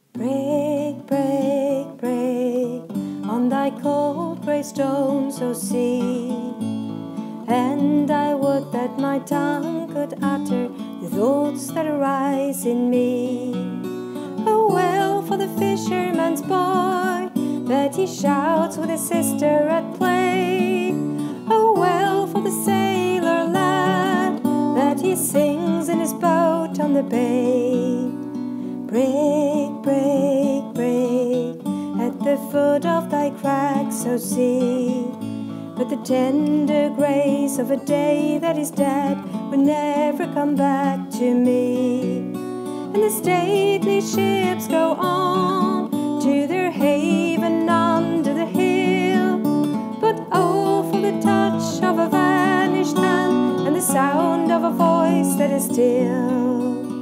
Break, break, break on thy cold grey stones, O sea, and I would that my tongue could utter the thoughts that arise in me. Oh, well for the fisherman's boy that he shouts with his sister at play. Oh, well for the sailor lad that he sings in his boat on the bay. Break, break, break at the foot of thy crags, O sea, but the tender grace of a day that is dead will never come back to me. And the stately ships go on to their haven under the hill, but oh, for the touch of a vanished hand and the sound of a voice that is still.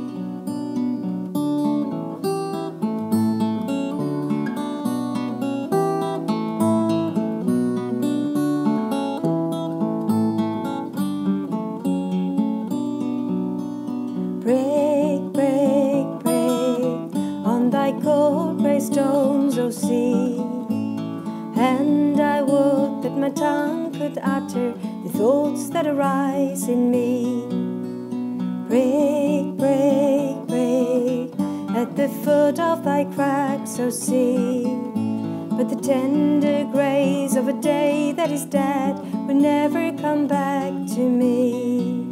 Break, break, break on thy cold grey stones, O sea, and I would that my tongue could utter the thoughts that arise in me. Break, break, break at the foot of thy crags, O sea, but the tender grace of a day that is dead will never come back to me.